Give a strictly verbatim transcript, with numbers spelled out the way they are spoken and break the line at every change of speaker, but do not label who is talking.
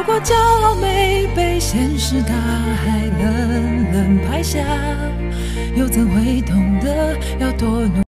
果骄傲没被现实大海冷冷拍下，又怎会懂得要多努力？